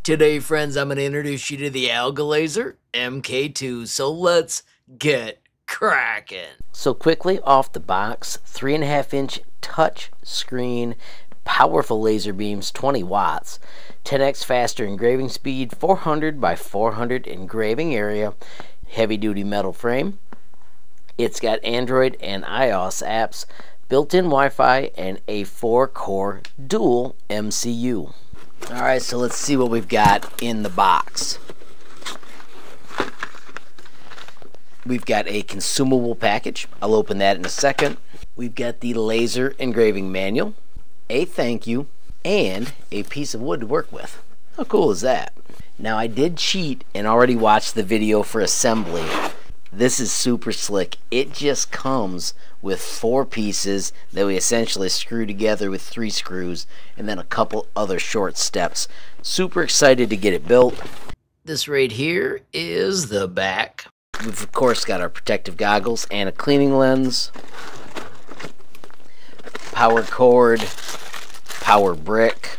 Today, friends, I'm going to introduce you to the AlgoLaser MK2, so let's get cracking. So quickly off the box, 3.5-inch touch screen, powerful laser beams, 20 watts, 10x faster engraving speed, 400 by 400 engraving area, heavy-duty metal frame. It's got Android and iOS apps, built-in Wi-Fi, and a 4-core dual MCU. Alright, so let's see what we've got in the box. We've got a consumable package. I'll open that in a second. We've got the laser engraving manual, a thank you, and a piece of wood to work with. How cool is that? Now, I did cheat and already watched the video for assembly. This is super slick. It just comes with 4 pieces that we essentially screw together with 3 screws and then a couple other short steps. Super excited to get it built. This right here is the back. We've of course got our protective goggles and a cleaning lens, power cord, power brick,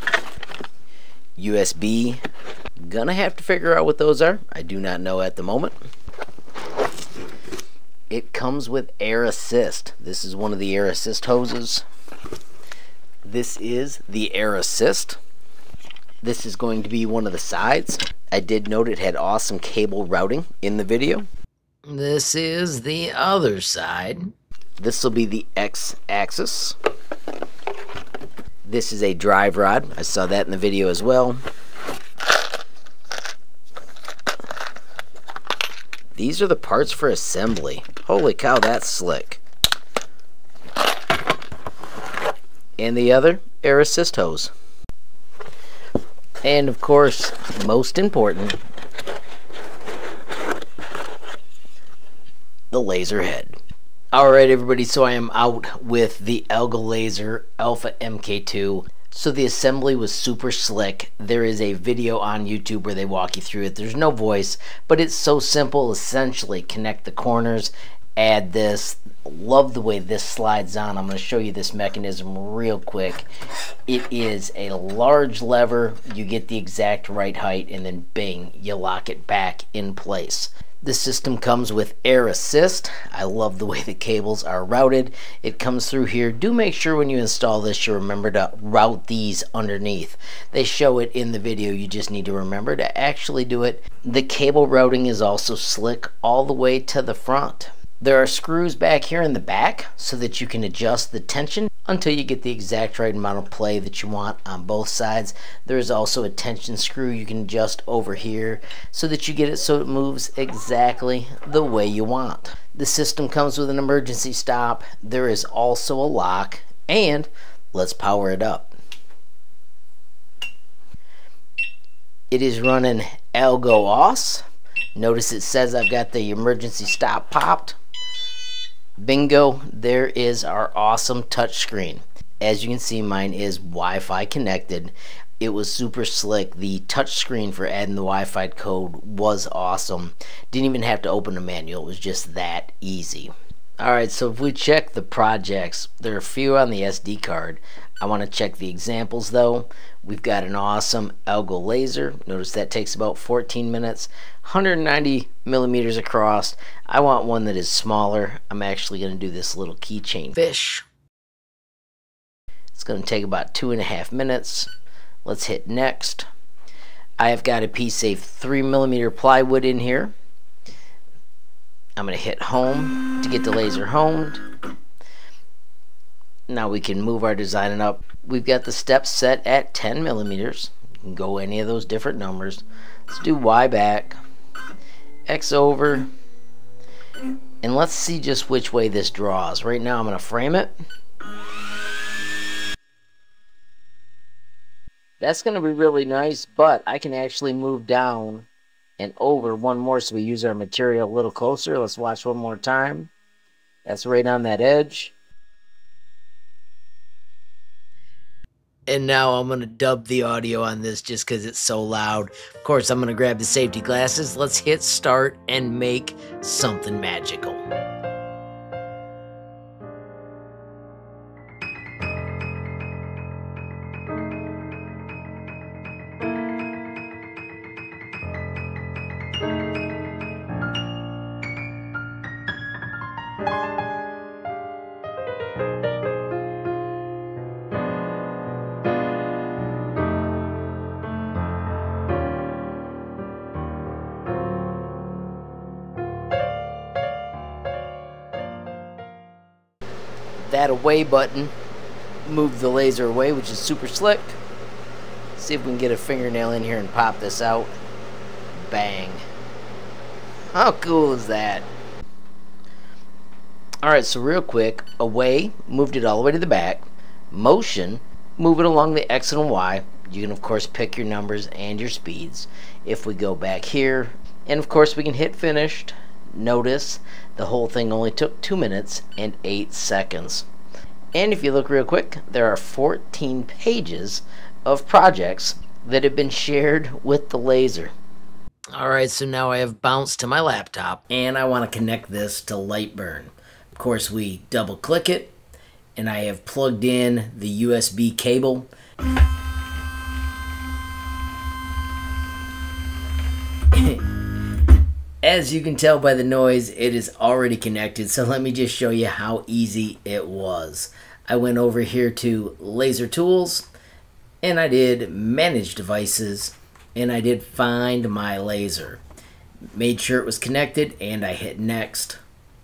USB. Gonna have to figure out what those are. I do not know at the moment. It comes with air assist. This is one of the air assist hoses. This is the air assist. This is going to be one of the sides. I did note it had awesome cable routing in the video. This is the other side. This will be the X-axis. This is a drive rod. I saw that in the video as well. These are the parts for assembly. Holy cow, that's slick. And the other air assist hose. And of course, most important, the laser head. Alright everybody, so I am out with the AlgoLaser Alpha Mk2. So the assembly was super slick. There is a video on YouTube where they walk you through it. There's no voice, but it's so simple. Essentially, connect the corners, add this. Love the way this slides on. I'm going to show you this mechanism real quick. It is a large lever. You get the exact right height, and then bing, you lock it back in place. This system comes with air assist. I love the way the cables are routed. It comes through here. Do make sure when you install this you remember to route these underneath. They show it in the video. You just need to remember to actually do it. The cable routing is also slick all the way to the front. There are screws back here in the back so that you can adjust the tension until you get the exact right amount of play that you want on both sides. There is also a tension screw you can adjust over here so that you get it so it moves exactly the way you want. The system comes with an emergency stop. There is also a lock, and let's power it up. It is running AlgoOs. Notice it says I've got the emergency stop popped. Bingo, there is our awesome touchscreen. As you can see, mine is Wi-Fi connected. It was super slick. The touchscreen for adding the Wi-Fi code was awesome. Didn't even have to open a manual. It was just that easy. Alright, so if we check the projects, there are a few on the SD card. I want to check the examples though. We've got an awesome AlgoLaser. Notice that takes about 14 minutes. 190 millimeters across. I want one that is smaller. I'm actually going to do this little keychain fish. It's going to take about 2.5 minutes. Let's hit next. I have got a piece of 3mm plywood in here. I'm going to hit home to get the laser homed. Now we can move our design up. We've got the steps set at 10 millimeters. You can go any of those different numbers. Let's do Y back, X over, and let's see just which way this draws. Right now I'm going to frame it. That's going to be really nice, but I can actually move down and over one more so we use our material a little closer. Let's watch one more time. That's right on that edge. And now I'm going to dub the audio on this just because it's so loud. Of course, I'm going to grab the safety glasses. Let's hit start and make something magical. that away button, move the laser away, which is super slick. See if we can get a fingernail in here and pop this out. Bang. How cool is that? Alright, so real quick, away, moved it all the way to the back. Motion, move it along the X and Y. You can of course pick your numbers and your speeds. If we go back here, and of course we can hit finished. Notice the whole thing only took 2 minutes and 8 seconds. And if you look real quick, there are 14 pages of projects that have been shared with the laser. Alright, so now I have bounced to my laptop and I want to connect this to Lightburn. Of course, we double click it and I have plugged in the USB cable. As you can tell by the noise, it is already connected, so let me just show you how easy it was. I went over here to Laser Tools, and I did Manage Devices, and I did Find My Laser. Made sure it was connected, and I hit Next.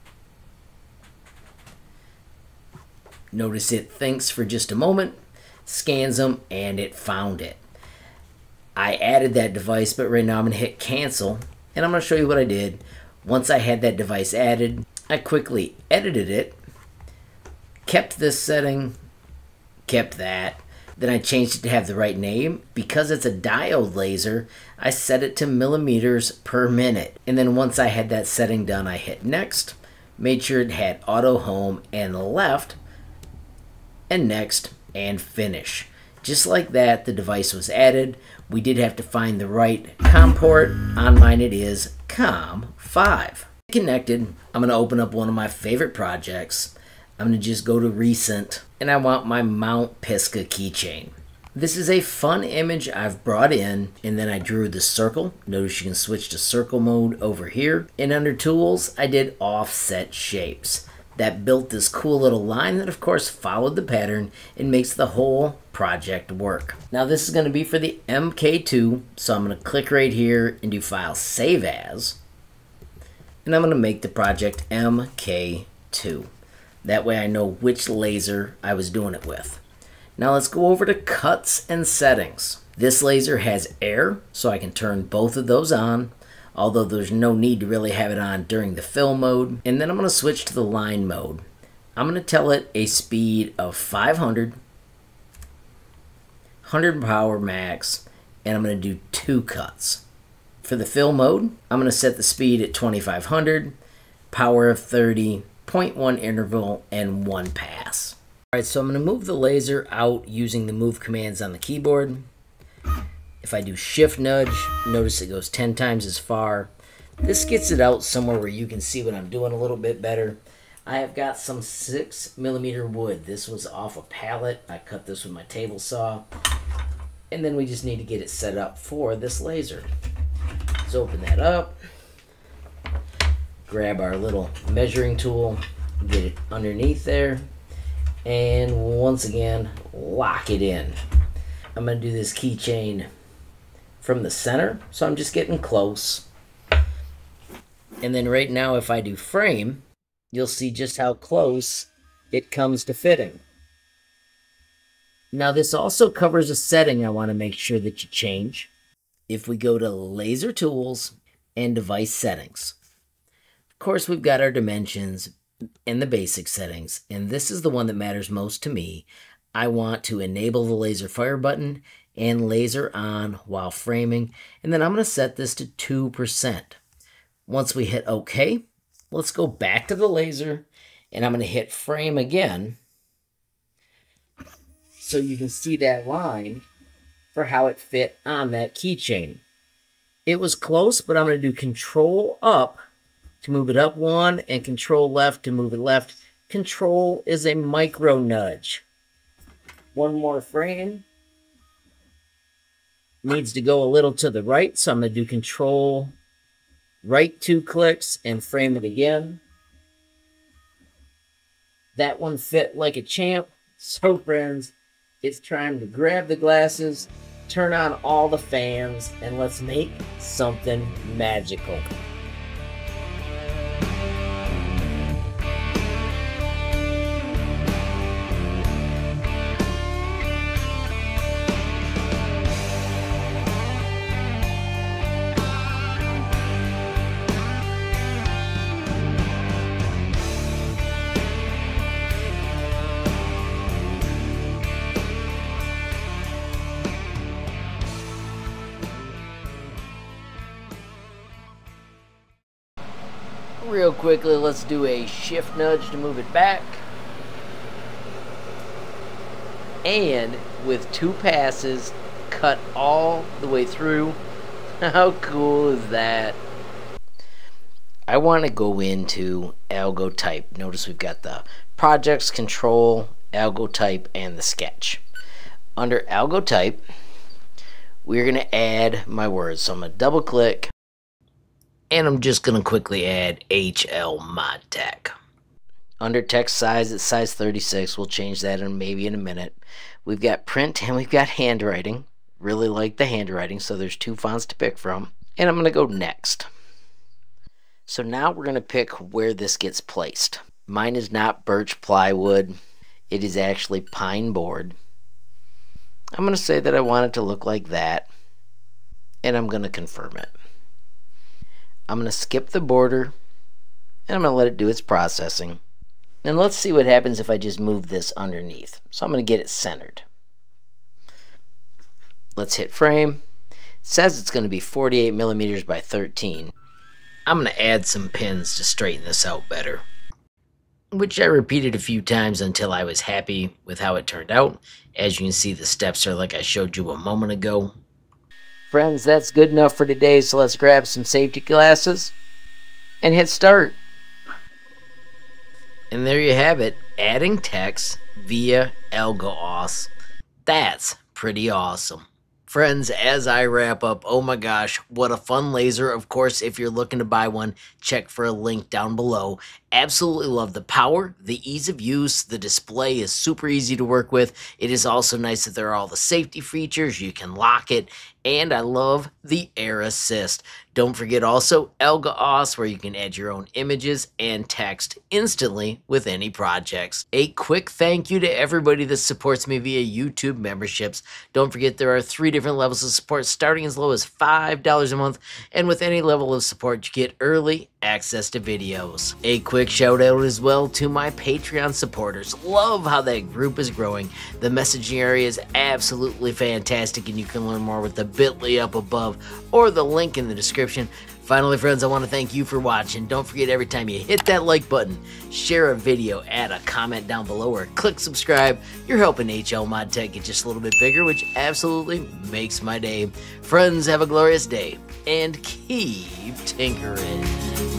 Notice it thinks for just a moment, scans them, and it found it. I added that device, but right now I'm going to hit Cancel. And I'm going to show you what I did. Once I had that device added, I quickly edited it, kept this setting, kept that. Then I changed it to have the right name. Because it's a diode laser, I set it to millimeters per minute. And then once I had that setting done, I hit Next, made sure it had Auto Home and Left, and Next, and Finish. Just like that, the device was added. We did have to find the right COM port. On mine it is COM5. Connected, I'm going to open up one of my favorite projects. I'm going to just go to Recent, and I want my Mount Pisgah keychain. This is a fun image I've brought in, and then I drew the circle. Notice you can switch to circle mode over here. And under Tools, I did Offset Shapes. That built this cool little line that of course followed the pattern and makes the whole project work. Now this is going to be for the MK2, so I'm going to click right here and do File Save As, and I'm going to make the project MK2. That way I know which laser I was doing it with. Now let's go over to Cuts and Settings. This laser has air, so I can turn both of those on, although there's no need to really have it on during the fill mode. And then I'm going to switch to the line mode. I'm going to tell it a speed of 500, 100 power max, and I'm going to do 2 cuts. For the fill mode, I'm going to set the speed at 2500, power of 30, 0.1 interval, and 1 pass. Alright, so I'm going to move the laser out using the move commands on the keyboard. If I do Shift Nudge, notice it goes 10 times as far. This gets it out somewhere where you can see what I'm doing a little bit better. I have got some 6mm wood. This was off a pallet. I cut this with my table saw. And then we just need to get it set up for this laser. Let's open that up. Grab our little measuring tool. Get it underneath there. And once again, lock it in. I'm going to do this keychain from the center, so I'm just getting close. And then right now, if I do frame, you'll see just how close it comes to fitting. Now this also covers a setting I want to make sure that you change. If we go to Laser Tools and Device Settings, of course we've got our dimensions and the basic settings, and this is the one that matters most to me. I want to enable the laser fire button and laser on while framing, and then I'm going to set this to 2%. Once we hit OK, let's go back to the laser, and I'm going to hit frame again so you can see that line for how it fit on that keychain. It was close, but I'm going to do Control up to move it up 1 and Control left to move it left. Control is a micro nudge. One more frame. Needs to go a little to the right, so I'm going to do Control right 2 clicks and frame it again. That one fit like a champ. So friends, it's time to grab the glasses, turn on all the fans, and let's make something magical. Real quickly, let's do a shift nudge to move it back. And with 2 passes, cut all the way through. How cool is that? I want to go into Algo type. Notice we've got the projects, control, Algo type, and the sketch. Under Algo type, we're going to add my words. So I'm going to double click, and I'm just going to quickly add HLModTech. Under text size, it's size 36. We'll change that maybe in a minute. We've got print and we've got handwriting. Really like the handwriting, so there's 2 fonts to pick from. And I'm going to go next. So now we're going to pick where this gets placed. Mine is not birch plywood. It is actually pine board. I'm going to say that I want it to look like that. And I'm going to confirm it. I'm going to skip the border. And I'm going to let it do its processing. And let's see what happens if I just move this underneath. So I'm going to get it centered. Let's hit frame. It says it's going to be 48 millimeters by 13. I'm going to add some pins to straighten this out better, which I repeated a few times until I was happy with how it turned out. As you can see, the steps are like I showed you a moment ago. Friends, that's good enough for today, so let's grab some safety glasses and hit start. And there you have it, adding text via AlgoOs. That's pretty awesome. Friends, as I wrap up, oh my gosh, what a fun laser. Of course, if you're looking to buy one, check for a link down below. Absolutely love the power, the ease of use, the display is super easy to work with. It is also nice that there are all the safety features, you can lock it, and I love the air assist. Don't forget also AlgoOs, where you can add your own images and text instantly with any projects. A quick thank you to everybody that supports me via YouTube memberships. Don't forget there are 3 different levels of support, starting as low as $5 a month, and with any level of support you get early access to videos. A quick shout out as well to my Patreon supporters. Love how that group is growing. The messaging area is absolutely fantastic, and you can learn more with the bit.ly up above or the link in the description. Finally, friends, I want to thank you for watching. Don't forget, every time you hit that like button, share a video, add a comment down below, or click subscribe, you're helping HLModTech get just a little bit bigger, which absolutely makes my day. Friends, have a glorious day, and keep tinkering.